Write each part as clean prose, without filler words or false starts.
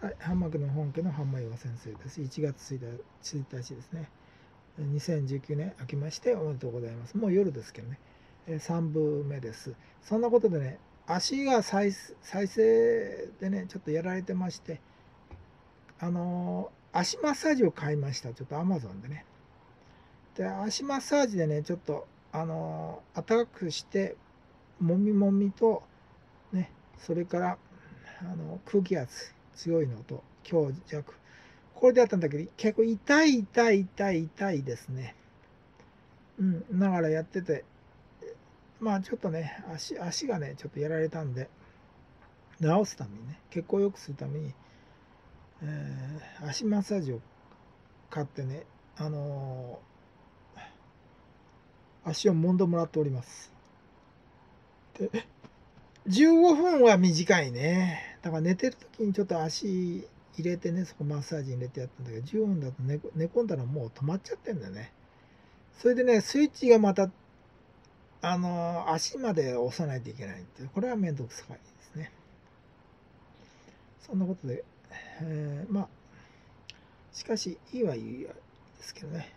はい、ハンマー家の本家の浜岩先生です。1月1日ですね。2019年明けましておめでとうございます。もう夜ですけどね。3部目です。そんなことでね、足が再生でね、ちょっとやられてまして、足マッサージを買いました。ちょっとアマゾンでね。で、足マッサージでね、ちょっと、暖かくして、もみもみと、ね、それから、空気圧強いのと強弱。これでやったんだけど、結構痛いですね。だからやってて、まあちょっとね、足がね、ちょっとやられたんで、治すためにね、血行を良くするために、足マッサージを買ってね、足を揉んでもらっております。で、15分は短いね。だから寝てる時にちょっと足入れてね、そこマッサージ入れてやったんだけど、15分だと寝込んだらもう止まっちゃってんだよね。それでね、スイッチがまた、足まで押さないといけないって、これはめんどくさいですね。そんなことで、まあ、しかし、いいはいいですけどね。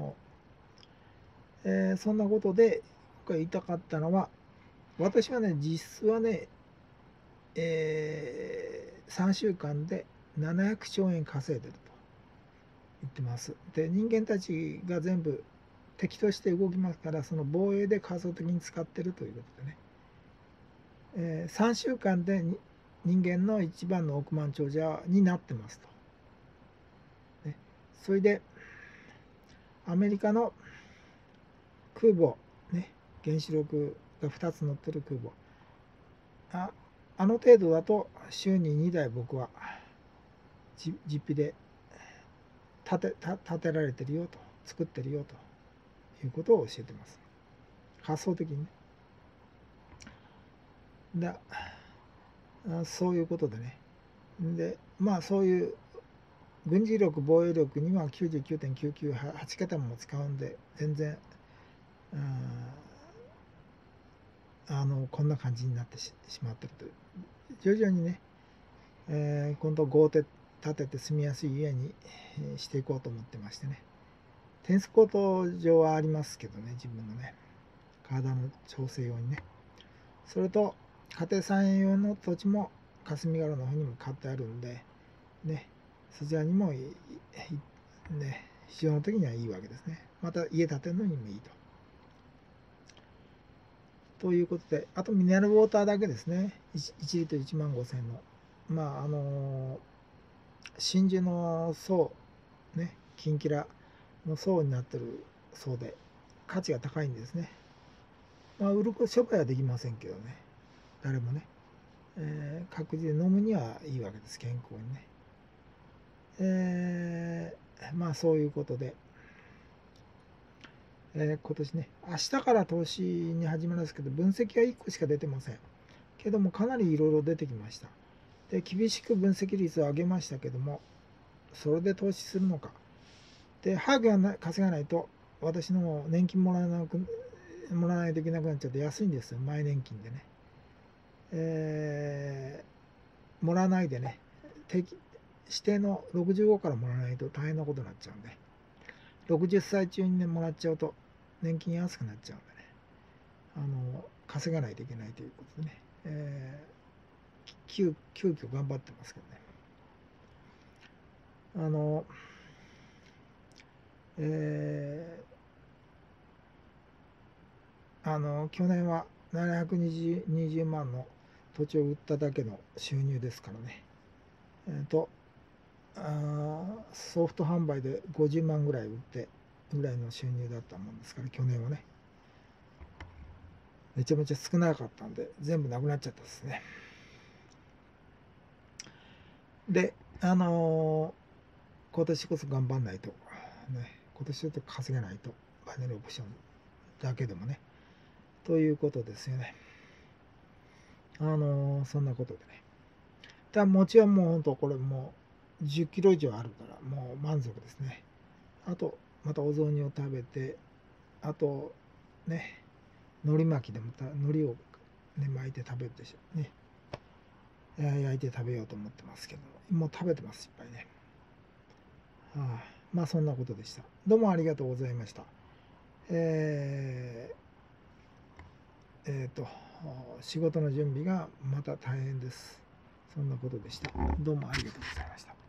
そんなことで、今回言いたかったのは、私はね、実質はね、3週間で700兆円稼いでると言ってます。で、人間たちが全部敵として動きますから、その防衛で仮想的に使ってるということでね、3週間で人間の一番の億万長者になってますと。ね、それで、アメリカの空母、ね、原子力が2つ乗ってる空母、あの程度だと週に2台僕は実費で建てられてるよと、作ってるよということを教えてます。発想的にね。だそういうことでね。で、まあそういう軍事力、防衛力には99.998桁も使うんで、全然、こんな感じになってしまってるという。徐々にね、今度豪邸建てて住みやすい家にしていこうと思ってましてね。テニスコート場はありますけどね、自分のね、体の調整用にね。それと、家庭菜園用の土地も霞ヶ浦の方にも買ってあるんで、ね、そちらにもね、必要な時にはいいわけですね。また家建てるのにもいいと。ということで、あとミネラルウォーターだけですね。1リットル1万5000円の。まあ、真珠の層、ね、キンキラの層になってる層で、価値が高いんですね。まあ、売る商売はできませんけどね。誰もね。確実に飲むにはいいわけです。健康にね。まあ、そういうことで。今年ね、明日から投資に始まるんですけど、分析は1個しか出てません。けども、かなりいろいろ出てきました。で、厳しく分析率を上げましたけども、それで投資するのか。で、早く稼がないと、私の年金もらわないといけなくなっちゃって安いんですよ、前年金でね。もらわないでね、指定の65からもらわないと大変なことになっちゃうんで、60歳中にね、もらっちゃうと、年金安くなっちゃうんでね、稼がないといけないということでね、急遽頑張ってますけどね。去年は720万の土地を売っただけの収入ですからね。ソフト販売で50万ぐらい売ってぐらいの収入だったもんですから、去年はね。めちゃめちゃ少なかったんで、全部なくなっちゃったですね。で、今年こそ頑張んないと。ね、今年ちょっと稼げないと。バネルオプションだけでもね。ということですよね。そんなことでね。餅はもう本当これもう10キロ以上あるからもう満足ですね。あと、またお雑煮を食べて、あと、ね、海苔巻きでまた海苔を、ね、巻いて食べるでしょうね。焼いて食べようと思ってますけど、 もう食べてます、いっぱいね。まあそんなことでした。どうもありがとうございました。仕事の準備がまた大変です。そんなことでした。どうもありがとうございました。